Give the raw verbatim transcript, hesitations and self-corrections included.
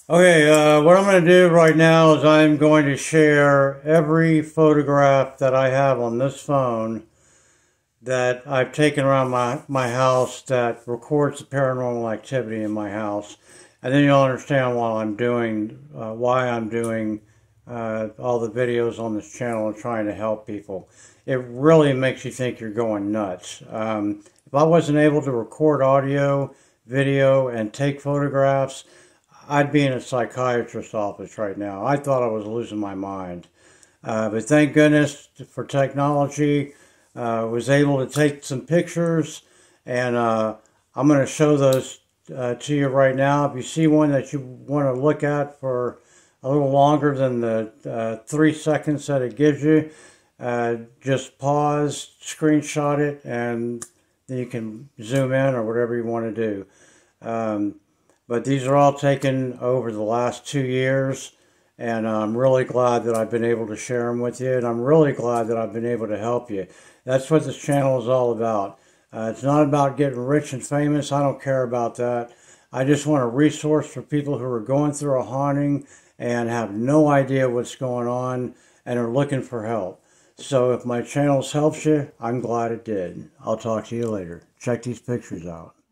Okay, uh, what I'm going to do right now is I'm going to share every photograph that I have on this phone that I've taken around my, my house that records the paranormal activity in my house. And then you'll understand why I'm doing, uh, why I'm doing uh, all the videos on this channel and trying to help people. It really makes you think you're going nuts. Um, if I wasn't able to record audio, video, and take photographs, I'd be in a psychiatrist's office right now. I thought I was losing my mind. Uh, but thank goodness for technology. Uh, was able to take some pictures, and uh, I'm going to show those uh, to you right now. If you see one that you want to look at for a little longer than the uh, three seconds that it gives you, uh, just pause, screenshot it, and then you can zoom in or whatever you want to do. Um, but these are all taken over the last two years. And I'm really glad that I've been able to share them with you. And I'm really glad that I've been able to help you. That's what this channel is all about. Uh, it's not about getting rich and famous. I don't care about that. I just want a resource for people who are going through a haunting and have no idea what's going on and are looking for help. So if my channel helps you, I'm glad it did. I'll talk to you later. Check these pictures out.